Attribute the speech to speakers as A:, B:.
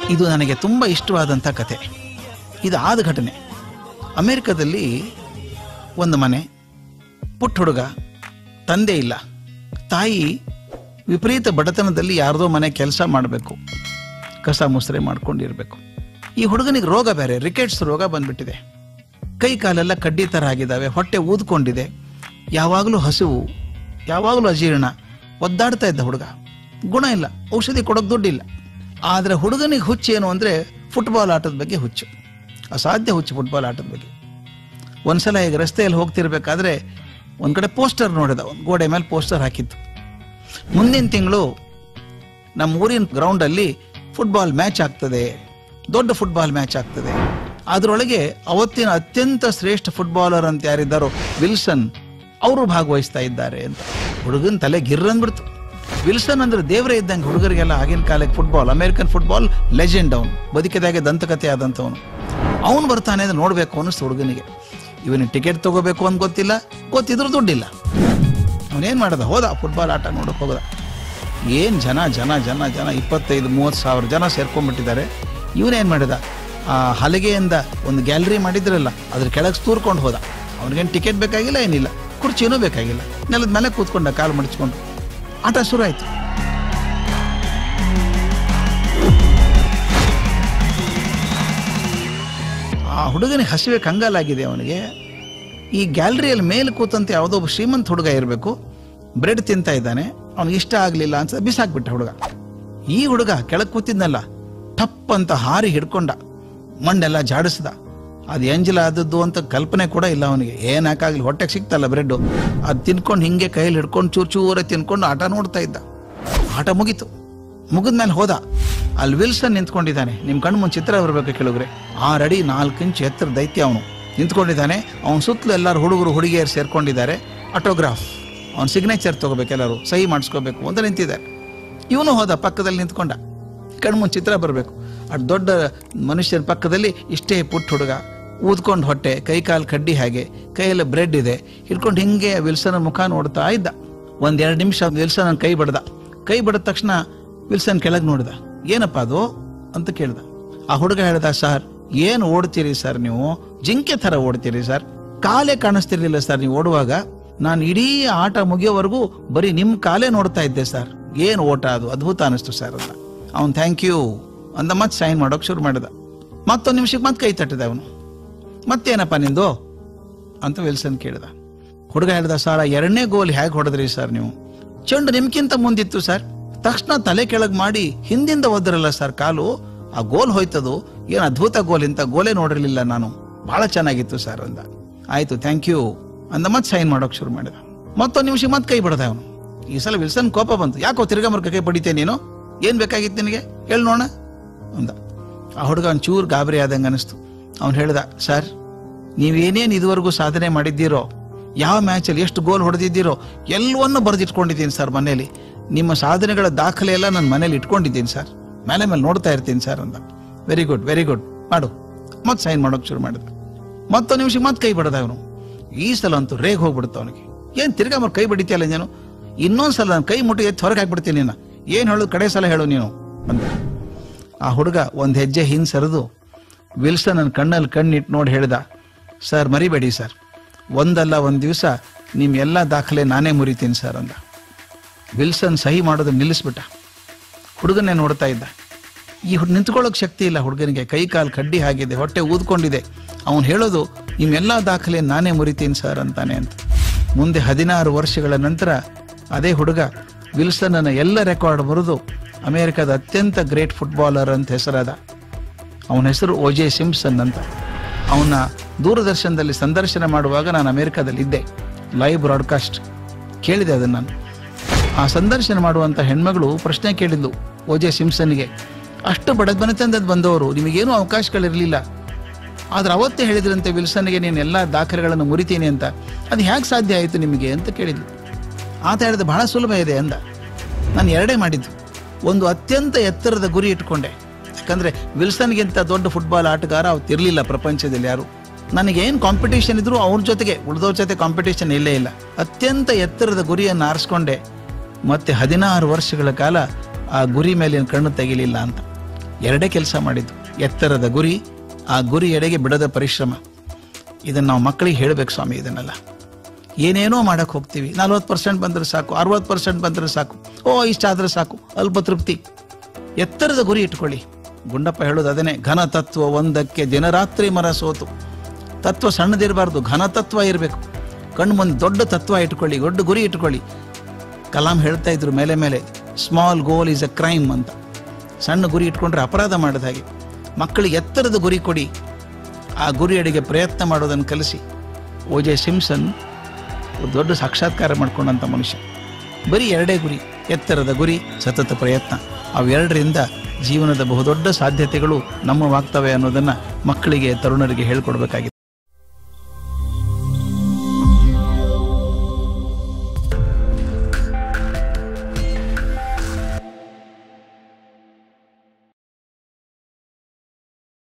A: ಇದು ನನಗೆ ತುಂಬ ಇಷ್ಟವಾದಂಥ ಕತೆ. ಇದು ಆದ ಘಟನೆ. ಅಮೇರಿಕದಲ್ಲಿ ಒಂದು ಮನೆ, ಪುಟ್ಟ ಹುಡುಗ, ತಂದೆ ಇಲ್ಲ, ತಾಯಿ ವಿಪರೀತ ಬಡತನದಲ್ಲಿ ಯಾರ್ದೋ ಮನೆ ಕೆಲಸ ಮಾಡಬೇಕು, ಕಸ ಮುಸ್ರೆ ಮಾಡ್ಕೊಂಡಿರ್ಬೇಕು. ಈ ಹುಡುಗನಿಗೆ ರೋಗ ಬೇರೆ, ರಿಕೆಟ್ಸ್ ರೋಗ ಬಂದ್ಬಿಟ್ಟಿದೆ. ಕೈ ಕಾಲೆಲ್ಲ ಕಡ್ಡಿ ಥರ ಆಗಿದ್ದಾವೆ, ಹೊಟ್ಟೆ ಊದ್ಕೊಂಡಿದೆ, ಯಾವಾಗಲೂ ಹಸಿವು, ಯಾವಾಗಲೂ ಅಜೀರ್ಣ, ಒದ್ದಾಡ್ತಾ ಇದ್ದ ಹುಡುಗ. ಗುಣ ಇಲ್ಲ, ಔಷಧಿ ಕೊಡೋಕೆ ದುಡ್ಡಿಲ್ಲ. ಆದರೆ ಹುಡುಗನಿಗೆ ಹುಚ್ಚು ಏನು ಅಂದರೆ ಫುಟ್ಬಾಲ್ ಆಟದ ಬಗ್ಗೆ ಹುಚ್ಚು, ಅಸಾಧ್ಯ ಹುಚ್ಚು ಫುಟ್ಬಾಲ್ ಆಟದ ಬಗ್ಗೆ. ಒಂದ್ಸಲ ಈಗ ರಸ್ತೆಯಲ್ಲಿ ಹೋಗ್ತಿರ್ಬೇಕಾದ್ರೆ ಒಂದು ಕಡೆ ಪೋಸ್ಟರ್ ನೋಡಿದ, ಒಂದು ಗೋಡೆ ಮೇಲೆ ಪೋಸ್ಟರ್ ಹಾಕಿತ್ತು. ಮುಂದಿನ ತಿಂಗಳು ನಮ್ಮ ಊರಿನ ಗ್ರೌಂಡಲ್ಲಿ ಫುಟ್ಬಾಲ್ ಮ್ಯಾಚ್ ಆಗ್ತದೆ, ದೊಡ್ಡ ಫುಟ್ಬಾಲ್ ಮ್ಯಾಚ್ ಆಗ್ತದೆ. ಅದರೊಳಗೆ ಅವತ್ತಿನ ಅತ್ಯಂತ ಶ್ರೇಷ್ಠ ಫುಟ್ಬಾಲರ್ ಅಂತ ಯಾರಿದ್ದಾರೋ ವಿಲ್ಸನ್, ಅವರು ಭಾಗವಹಿಸ್ತಾ ಇದ್ದಾರೆ ಅಂತ. ಹುಡುಗನ ತಲೆ ಗಿರ್ರಂದ್ಬಿಡ್ತು. ವಿಲ್ಸನ್ ಅಂದ್ರೆ ದೇವರೇ ಇದ್ದಂಗೆ ಹುಡುಗರಿಗೆಲ್ಲ. ಆಗಿನ ಕಾಲಕ್ಕೆ ಫುಟ್ಬಾಲ್, ಅಮೆರಿಕನ್ ಫುಟ್ಬಾಲ್ ಲೆಜೆಂಡ್, ಅವನು ಬದುಕಿದಾಗೆ ದಂತಕತೆ ಆದಂಥವನು. ಅವನು ಬರ್ತಾನೆ ಅಂದ್ರೆ ನೋಡ್ಬೇಕು ಅನ್ನಿಸ್ತು ಹುಡುಗನಿಗೆ. ಇವನಿಗೆ ಟಿಕೆಟ್ ತಗೋಬೇಕು ಅಂತ ಗೊತ್ತಿಲ್ಲ, ಗೊತ್ತಿದ್ರು ದುಡ್ಡಿಲ್ಲ. ಅವನೇನು ಮಾಡ್ದ, ಹೋದ ಫುಟ್ಬಾಲ್ ಆಟ ನೋಡೋಕೆ ಹೋದ. ಏನು ಜನ ಜನ ಜನ ಜನ 25-30 ಸಾವಿರ ಜನ ಸೇರ್ಕೊಂಡ್ಬಿಟ್ಟಿದ್ದಾರೆ. ಇವನೇನು ಮಾಡಿದ, ಆ ಹಲಗೆಯಿಂದ ಒಂದು ಗ್ಯಾಲರಿ ಮಾಡಿದ್ರಲ್ಲ, ಅದ್ರ ಕೆಳಗೆ ತೂರ್ಕೊಂಡು ಹೋದ. ಅವ್ನಿಗೇನು ಟಿಕೆಟ್ ಬೇಕಾಗಿಲ್ಲ, ಏನಿಲ್ಲ, ಕುರ್ಚಿನೂ ಬೇಕಾಗಿಲ್ಲ, ನೆಲದ ಮೇಲೆ ಕೂತ್ಕೊಂಡ, ಕಾಲು ಮಡಚ್ಕೊಂಡು. ಆಟ ಶುರು ಆಯ್ತು. ಆ ಹುಡುಗನಿಗೆ ಹಸಿವೆ ಕಂಗಾಲಾಗಿದೆ. ಅವನಿಗೆ ಈ ಗ್ಯಾಲರಿಯಲ್ಲಿ ಮೇಲೆ ಕೂತಂತೆ ಯಾವುದೋ ಒಬ್ಬ ಶ್ರೀಮಂತ ಹುಡುಗ ಇರಬೇಕು, ಬ್ರೆಡ್ ತಿಂತಾ ಇದ್ದಾನೆ. ಅವ್ನಿಗೆ ಇಷ್ಟ ಆಗಲಿಲ್ಲ ಅಂತ ಬಿಸಾಕ್ಬಿಟ್ಟ ಹುಡುಗ. ಈ ಹುಡುಗ ಕೆಳಗೆ ಕೂತಿದ್ನಲ್ಲ, ಟಪ್ ಅಂತ ಹಾರಿ ಹಿಡ್ಕೊಂಡ, ಮಣ್ಣೆಲ್ಲ ಜಾಡಿಸ್ದ. ಅದು ಎಂಜಲ ಆದದ್ದು ಅಂತ ಕಲ್ಪನೆ ಕೂಡ ಇಲ್ಲ ಅವನಿಗೆ. ಏನಾಕಾಗ್ಲಿ, ಹೊಟ್ಟೆಗೆ ಸಿಕ್ತಲ್ಲ ಬ್ರೆಡ್ಡು, ಅದು ತಿನ್ಕೊಂಡು ಹಿಂಗೆ ಕೈಯಲ್ಲಿ ಹಿಡ್ಕೊಂಡು ಚೂರು ಚೂರ ತಿನ್ಕೊಂಡು ಆಟ ನೋಡ್ತಾ ಇದ್ದ. ಆಟ ಮುಗೀತು. ಮುಗಿದ್ಮೇಲೆ ಹೋದ. ಅಲ್ಲಿ ವಿಲ್ಸನ್ ನಿಂತ್ಕೊಂಡಿದ್ದಾನೆ. ನಿಮ್ಮ ಕಣ್ಣು ಮುಂದೆ ಚಿತ್ರ ಬರಬೇಕು ಕೆಲವ್ರೆ. 6 ಅಡಿ 4 ಇಂಚು ಎತ್ತರ ದೈತ್ಯ ಅವನು ನಿಂತ್ಕೊಂಡಿದ್ದಾನೆ. ಅವನ ಸುತ್ತಲೂ ಎಲ್ಲರೂ ಹುಡುಗರು ಹುಡುಗಿಯರು ಸೇರ್ಕೊಂಡಿದ್ದಾರೆ. ಆಟೋಗ್ರಾಫ್, ಅವನ ಸಿಗ್ನೇಚರ್ ತಗೋಬೇಕು, ಎಲ್ಲರೂ ಸಹಿ ಮಾಡಿಸ್ಕೋಬೇಕು ಅಂತ ನಿಂತಿದ್ದಾರೆ. ಇವನು ಹೋದ, ಪಕ್ಕದಲ್ಲಿ ನಿಂತ್ಕೊಂಡ. ಕಣ್ಮುಂದು ಚಿತ್ರ ಬರಬೇಕು. ಅಷ್ಟು ದೊಡ್ಡ ಮನುಷ್ಯನ ಪಕ್ಕದಲ್ಲಿ ಇಷ್ಟೇ ಪುಟ್ಟ ಹುಡುಗ, ಊದ್ಕೊಂಡು ಹೊಟ್ಟೆ, ಕೈ ಕಾಲು ಕಡ್ಡಿ ಹಾಗೆ, ಕೈಯಲ್ಲಿ ಬ್ರೆಡ್ ಇದೆ, ಹಿಡ್ಕೊಂಡು ಹಿಂಗೆ ವಿಲ್ಸನ್ ಮುಖ ನೋಡ್ತಾ ಇದ್ದ. 1-2 ನಿಮಿಷ ವಿಲ್ಸನ್ ಕೈ ಬಡ್ದ. ಕೈ ಬಡಿದ ತಕ್ಷಣ ವಿಲ್ಸನ್ ಕೆಳಗೆ ನೋಡಿದ. ಏನಪ್ಪ ಅದು ಅಂತ ಕೇಳ್ದ. ಆ ಹುಡುಗ ಹೇಳ್ದ, ಸರ್ ಏನು ಓಡ್ತೀರಿ ಸರ್ ನೀವು, ಜಿಂಕೆ ಥರ ಓಡ್ತೀರಿ ಸರ್, ಕಾಲೇ ಕಾಣಿಸ್ತಿರ್ಲಿಲ್ಲ ಸರ್ ನೀವು ಓಡುವಾಗ. ನಾನು ಇಡೀ ಆಟ ಮುಗಿಯೋವರೆಗೂ ಬರೀ ನಿಮ್ಮ ಕಾಲೇ ನೋಡ್ತಾ ಇದ್ದೆ ಸರ್. ಏನು ಓಟ ಅದು, ಅದ್ಭುತ ಅನಿಸ್ತು ಸರ್ ಅಂತ. ಅವನು ಥ್ಯಾಂಕ್ ಯು ಅಂದ, ಮತ್ತೆ ಸೈನ್ ಮಾಡೋಕೆ ಶುರು ಮಾಡಿದ. ಮತ್ತೊಂದು ನಿಮಿಷಕ್ಕೆ ಮತ್ತೆ ಕೈ ತಟ್ಟಿದ ಅವನು. ಮತ್ತೇನಪ್ಪ ನಿಂದು ಅಂತ ವಿಲ್ಸನ್ ಕೇಳಿದ. ಹುಡುಗ ಹೇಳ್ದ, ಸರ್ 2ನೇ ಗೋಲ್ ಹೇಗೆ ಹೊಡೆದ್ರಿ ಸರ್ ನೀವು, ಚೆಂಡು ನಿಮ್ಗಿಂತ ಮುಂದಿತ್ತು ಸರ್, ತಕ್ಷಣ ತಲೆ ಕೆಳಗೆ ಮಾಡಿ ಹಿಂದಿಂದ ಒದ್ರಲ್ಲ ಸರ್ ಕಾಲು, ಆ ಗೋಲ್ ಹೋಯ್ತದು, ಏನು ಅದ್ಭುತ ಗೋಲ್, ಇಂಥ ಗೋಲೇ ನೋಡಿರ್ಲಿಲ್ಲ ನಾನು, ಬಹಳ ಚೆನ್ನಾಗಿತ್ತು ಸರ್ ಅಂದ. ಆಯ್ತು ಥ್ಯಾಂಕ್ ಯು ಅಂದ, ಮತ್ತೆ ಸೈನ್ ಮಾಡೋಕೆ ಶುರು ಮಾಡಿದ. ಮತ್ತೊಂದು ನಿಮಿಷ ಮತ್ತೆ ಕೈ ಬಡ್ದ ಅವನು. ಈ ಸಲ ವಿಲ್ಸನ್ ಕೋಪ ಬಂತು. ಯಾಕೋ ತಿರ್ಗಾ ಕೈ ಬಡಿತೇ ನೀನು, ಏನ್ ಬೇಕಾಗಿತ್ತು ನಿನಗೆ, ಹೇಳಿ ನೋಡ ಅಂದ. ಆ ಹುಡುಗ ಒಂದು ಚೂರು ಗಾಬರಿ ಆದಂಗೆ ಅನಿಸ್ತು. ಅವ್ನು ಹೇಳ್ದ, ಸರ್ ನೀವೇನೇನು ಇದುವರೆಗೂ ಸಾಧನೆ ಮಾಡಿದ್ದೀರೋ, ಯಾವ ಮ್ಯಾಚಲ್ಲಿ ಎಷ್ಟು ಗೋಲ್ ಹೊಡೆದಿದ್ದೀರೋ ಎಲ್ಲವನ್ನೂ ಬರೆದಿಟ್ಕೊಂಡಿದ್ದೀನಿ ಸರ್ ಮನೇಲಿ. ನಿಮ್ಮ ಸಾಧನೆಗಳ ದಾಖಲೆ ಎಲ್ಲ ನನ್ನ ಮನೇಲಿ ಇಟ್ಕೊಂಡಿದ್ದೀನಿ ಸರ್, ಮೇಲೆ ನೋಡ್ತಾ ಇರ್ತೀನಿ ಸರ್ ಅಂದ. ವೆರಿ ಗುಡ್ ವೆರಿ ಗುಡ್, ಮಾಡು. ಮತ್ತೆ ಸೈನ್ ಮಾಡೋಕೆ ಶುರು ಮಾಡಿದ. ಮತ್ತೊಂದು ನಿಮಿಷ ಮತ್ತೆ ಕೈ ಬಡ್ದ ಅವನು. ಈ ಸಲ ಅಂತೂ ರೇಗ್ ಹೋಗ್ಬಿಡುತ್ತ ಅವನಿಗೆ. ಏನು ತಿರ್ಗಾ ಕೈ ಬಡಿತೀಯಲ್ಲ ನೀನು, ಇನ್ನೊಂದ್ಸಲ ನಾನು ಕೈ ಮುಟ್ಟಿ ಎತ್ತಿ ಹೊರಗೆ ಹಾಕ್ಬಿಡ್ತೀನಿ ನೀನು, ಏನು ಹೇಳೋದು ಕಡೆ ಸಲ ಹೇಳು ನೀನು ಅಂದ. ಆ ಹುಡುಗ ಒಂದು ಹೆಜ್ಜೆ ಹಿಂದೆ ಸರಿದು ವಿಲ್ಸನ್ ನನ್ನ ಕಣ್ಣಲ್ಲಿ ಕಣ್ಣಿಟ್ಟು ನೋಡಿ ಹೇಳ್ದ, ಸರ್ ಮರಿಬೇಡಿ ಸರ್, ಒಂದಲ್ಲ ಒಂದು ದಿವಸ ನಿಮ್ಮ ಎಲ್ಲ ದಾಖಲೆ ನಾನೇ ಮುರಿತೀನಿ ಸರ್ ಅಂದ. ವಿಲ್ಸನ್ ಸಹಿ ಮಾಡೋದು ನಿಲ್ಲಿಸ್ಬಿಟ್ಟ. ಹುಡುಗನ್ನೇ ನೋಡ್ತಾ ಇದ್ದ. ಈ ನಿಂತ್ಕೊಳ್ಳೋಕೆ ಶಕ್ತಿ ಇಲ್ಲ ಹುಡುಗನಿಗೆ, ಕೈ ಕಾಲು ಕಡ್ಡಿ ಆಗಿದೆ, ಹೊಟ್ಟೆ ಊದ್ಕೊಂಡಿದೆ. ಅವನು ಹೇಳೋದು ನಿಮ್ಮೆಲ್ಲ ದಾಖಲೆ ನಾನೇ ಮುರಿತೀನಿ ಸರ್ ಅಂತಾನೆ ಅಂತ. ಮುಂದೆ 16 ವರ್ಷಗಳ ನಂತರ ಅದೇ ಹುಡುಗ ವಿಲ್ಸನ್ನ ಎಲ್ಲ ರೆಕಾರ್ಡ್ ಮುರಿದು ಅಮೆರಿಕದ ಅತ್ಯಂತ ಗ್ರೇಟ್ ಫುಟ್ಬಾಲರ್ ಅಂತ ಹೆಸರಾದ. ಅವನ ಹೆಸರು O.J. ಸಿಂಪ್ಸನ್ ಅಂತ. ಅವನ ದೂರದರ್ಶನದಲ್ಲಿ ಸಂದರ್ಶನ ಮಾಡುವಾಗ ನಾನು ಅಮೆರಿಕದಲ್ಲಿ ಇದ್ದೆ, ಲೈವ್ ಬ್ರಾಡ್ಕಾಸ್ಟ್ ಕೇಳಿದೆ ಅದನ್ನು ನಾನು. ಆ ಸಂದರ್ಶನ ಮಾಡುವಂಥ ಹೆಣ್ಮಗಳು ಪ್ರಶ್ನೆ ಕೇಳಿದ್ಲು O.J. ಸಿಂಪ್ಸನ್ಗೆ, ಅಷ್ಟು ಬಡತನದಿಂದ ಬಂದವರು, ನಿಮಗೇನೂ ಅವಕಾಶಗಳಿರಲಿಲ್ಲ, ಆದ್ರೆ ಅವತ್ತೇ ಹೇಳಿದ್ರಂತೆ ವಿಲ್ಸನ್ಗೆ ನೀನು ಎಲ್ಲ ದಾಖಲೆಗಳನ್ನು ಮುರಿತೀನಿ ಅಂತ, ಅದು ಹೇಗೆ ಸಾಧ್ಯ ಆಯಿತು ನಿಮಗೆ ಅಂತ ಕೇಳಿದ್ಲು. ಆತ ಹೇಳಿದ, ಬಹಳ ಸುಲಭ ಇದೆ ಅಂದ. ನಾನು 2 ಮಾಡಿದ್ದು. ಒಂದು ಅತ್ಯಂತ ಎತ್ತರದ ಗುರಿ ಇಟ್ಕೊಂಡೆ, ಯಾಕಂದರೆ ವಿಲ್ಸನ್ಗಿಂತ ದೊಡ್ಡ ಫುಟ್ಬಾಲ್ ಆಟಗಾರ ಅವತ್ತಿರಲಿಲ್ಲ ಪ್ರಪಂಚದಲ್ಲಿ ಯಾರು. ನನಗೇನು ಕಾಂಪಿಟೇಷನ್ ಇದ್ರು ಅವ್ರ ಜೊತೆಗೆ, ಉಳಿದವ್ರ ಜೊತೆ ಕಾಂಪಿಟೇಷನ್ ಇಲ್ಲೇ ಇಲ್ಲ. ಅತ್ಯಂತ ಎತ್ತರದ ಗುರಿಯನ್ನು ಆರಿಸ್ಕೊಂಡೆ, ಮತ್ತೆ 16 ವರ್ಷಗಳ ಕಾಲ ಆ ಗುರಿ ಮೇಲಿನ ಕಣ್ಣು ತೆಗಿಲಿಲ್ಲ ಅಂತ. ಎರಡೇ ಕೆಲಸ ಮಾಡಿದ್ದು, ಎತ್ತರದ ಗುರಿ, ಆ ಗುರಿ ಎಡೆಗೆ ಬಿಡದ ಪರಿಶ್ರಮ. ಇದನ್ನು ನಾವು ಮಕ್ಕಳಿಗೆ ಹೇಳಬೇಕು ಸ್ವಾಮಿ. ಇದನ್ನೆಲ್ಲ ಏನೇನೋ ಮಾಡಕ್ಕೆ ಹೋಗ್ತೀವಿ. 40% ಬಂದರೆ ಸಾಕು, 60% ಬಂದರೆ ಸಾಕು, ಇಷ್ಟಾದರೆ ಸಾಕು, ಅಲ್ಪ ತೃಪ್ತಿ. ಎತ್ತರದ ಗುರಿ ಇಟ್ಕೊಳ್ಳಿ. ಗುಂಡಪ್ಪ ಹೇಳೋದು ಅದನ್ನೇ, ಘನ ತತ್ವ ಒಂದಕ್ಕೆ ದಿನರಾತ್ರಿ ಮರ ಸೋತು. ತತ್ವ ಸಣ್ಣದಿರಬಾರ್ದು, ಘನ ತತ್ವ ಇರಬೇಕು. ಕಣ್ಣು ಮುಂದೆ ದೊಡ್ಡ ತತ್ವ ಇಟ್ಕೊಳ್ಳಿ, ದೊಡ್ಡ ಗುರಿ ಇಟ್ಕೊಳ್ಳಿ. ಕಲಾಂ ಹೇಳ್ತಾ ಇದ್ರು ಮೇಲೆ ಮೇಲೆ, small goal is a crime ಅಂತ. ಸಣ್ಣ ಗುರಿ ಇಟ್ಕೊಂಡ್ರೆ ಅಪರಾಧ ಮಾಡಿದ ಹಾಗೆ. ಮಕ್ಕಳಿಗೆ ಎತ್ತರದ ಗುರಿ ಕೊಡಿ, ಆ ಗುರಿಯಡೆಗೆ ಪ್ರಯತ್ನ ಮಾಡೋದನ್ನು ಕಲಿಸಿ. O.J. ಸಿಂಪ್ಸನ್ ದೊಡ್ಡ ಸಾಕ್ಷಾತ್ಕಾರ ಮಾಡ್ಕೊಂಡಂಥ ಮನುಷ್ಯ. ಬರೀ ಎರಡೇ ಗುರಿ, ಎತ್ತರದ ಗುರಿ, ಸತತ ಪ್ರಯತ್ನ. ಅವೆರಡರಿಂದ ಜೀವನದ ಬಹುದೊಡ್ಡ ಸಾಧ್ಯತೆಗಳು ನಮ್ಮವಾಗ್ತವೆ ಅನ್ನೋದನ್ನು ಮಕ್ಕಳಿಗೆ, ತರುಣರಿಗೆ ಹೇಳ್ಕೊಡ್ಬೇಕಾಗಿದೆ.